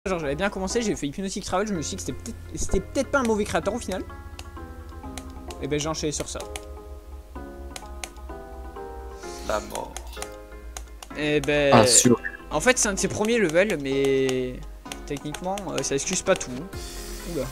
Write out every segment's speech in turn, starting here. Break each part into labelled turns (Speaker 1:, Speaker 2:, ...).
Speaker 1: Genre j'avais bien commencé, j'ai fait Hypnotic Travel, je me suis dit que c'était peut-être pas un mauvais créateur au final. Et ben j'ai enchaîné sur ça.
Speaker 2: La mort.
Speaker 1: Et ben...
Speaker 3: Ah, sûr.
Speaker 1: En fait c'est un de ses premiers levels, mais... Techniquement, ça excuse pas tout. Oula.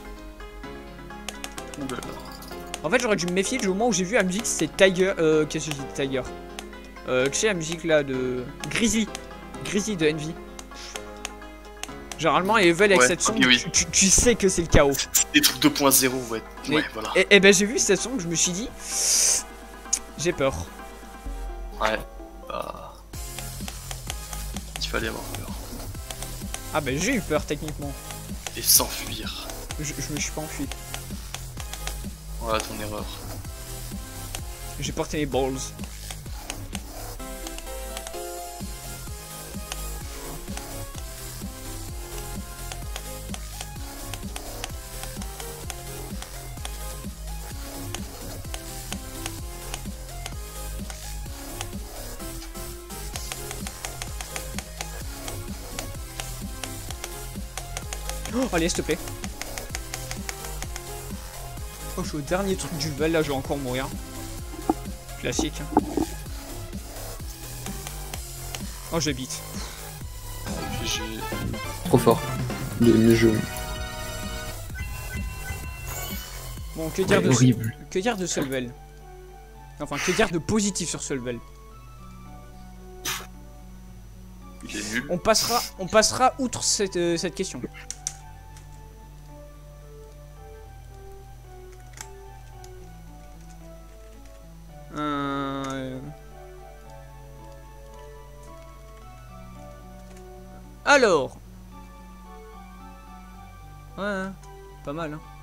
Speaker 2: Oulala.
Speaker 1: En fait j'aurais dû me méfier du moment où j'ai vu la musique, c'était Tiger... Qu'est-ce que je dis Tiger tu sais la musique là de... Grizzly de Envy. Généralement les levels avec cette son,
Speaker 2: oui.
Speaker 1: tu sais que c'est le chaos.
Speaker 2: C'est des trucs 2.0, ouais. Ouais, voilà.
Speaker 1: Et ben j'ai vu cette son, je me suis dit... J'ai peur.
Speaker 2: Ouais. Bah... Il fallait avoir peur.
Speaker 1: Ah ben j'ai eu peur techniquement.
Speaker 2: Et s'enfuir.
Speaker 1: Je me suis pas enfui.
Speaker 2: Voilà ton erreur.
Speaker 1: J'ai porté les balls. Oh, allez, s'il te plaît. Oh, je suis au dernier truc du level, là, je vais encore mourir. Classique. Oh, j'habite.
Speaker 2: GG.
Speaker 3: Trop fort. Le jeu.
Speaker 1: Bon, que dire,
Speaker 3: Horrible.
Speaker 1: que dire de ce level? Enfin, que dire de positif sur ce level?
Speaker 2: Il est nul.
Speaker 1: On passera outre cette question. Alors. Ouais, hein, pas mal, hein.